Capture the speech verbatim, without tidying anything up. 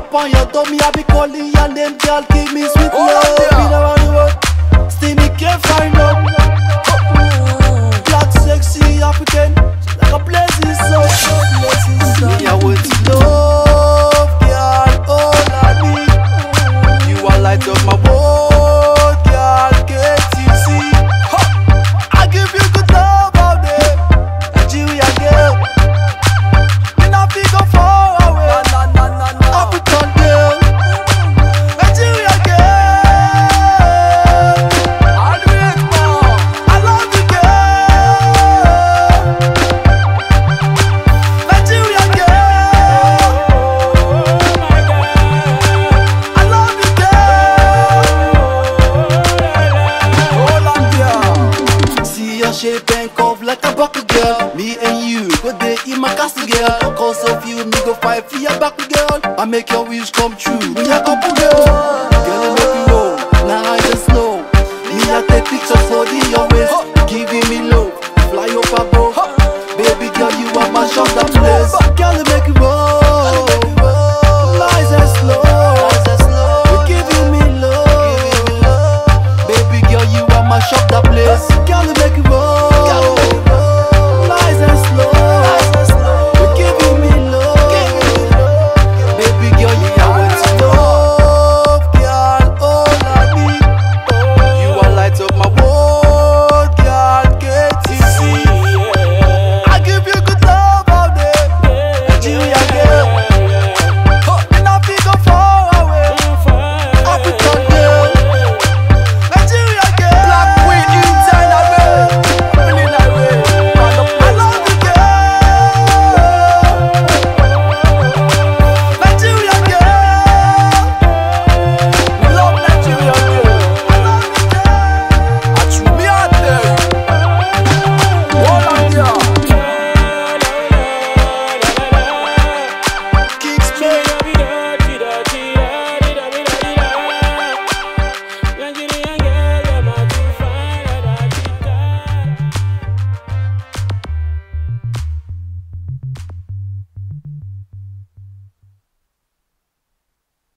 up on your dummy, I be calling your name, girl, give me sweet love. Been around the world, still me can't find love. Black, sexy, African, like a blazing sun. Me, I want to love, girl, all I need. You are light up my world, girl, can't you see? I give you good love all day, Nigeria girl. Me not be go far away, African girl, Nigeria girl. I love you girl, Nigeria girl. I love you girl. See your shape and curve like a buckle girl. Me and you go there in my castle girl. Cause of you, me go fight for your back girl. I make your wish come true. We a couple girl. Girl, you make me roll, now I just slow. Me I take pictures for the your waist, giving me love, fly up above. Baby girl, you are my shot that place.